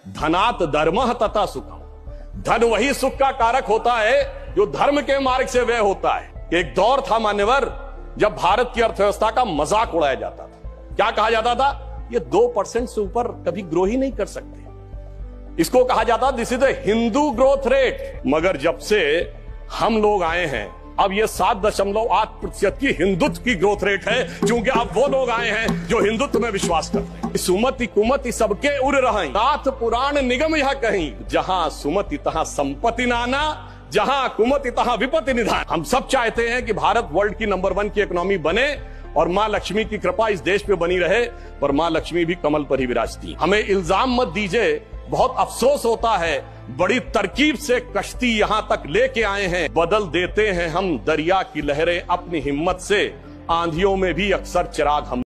धनात धर्मः तथा सुखम। धन वही सुख का कारक होता है जो धर्म के मार्ग से व्यय होता है। एक दौर था मान्यवर जब भारत की अर्थव्यवस्था का मजाक उड़ाया जाता था। क्या कहा जाता था? ये 2% से ऊपर कभी ग्रो ही नहीं कर सकते। इसको कहा जाता this is the Hindu growth rate. मगर जब से हम लोग आए हैं अब ये 7.8% की हिंदुत्व की ग्रोथ रेट है, क्योंकि अब वो लोग आए हैं जो हिंदुत्व में विश्वास करते हैं। सुमति कुमति सबके उर रहे, नाथ पुराण निगम यह कहीं, जहां सुमति तहां संपत्ति नाना, जहां कुमति तहां विपत्ति निधान। हम सब चाहते हैं कि भारत वर्ल्ड की नंबर 1 की इकोनॉमी बने और मां लक्ष्मी की कृपा इस देश पे बनी रहे, पर मां लक्ष्मी भी कमल पर ही विराजती। हमें इल्जाम मत दीजिए, बहुत अफसोस होता है, बड़ी तरकीब से कश्ती यहां तक लेके आए हैं, बदल देते हैं हम दरिया की लहरें अपनी हिम्मत से, आंधियों में भी अक्सर चिराग हम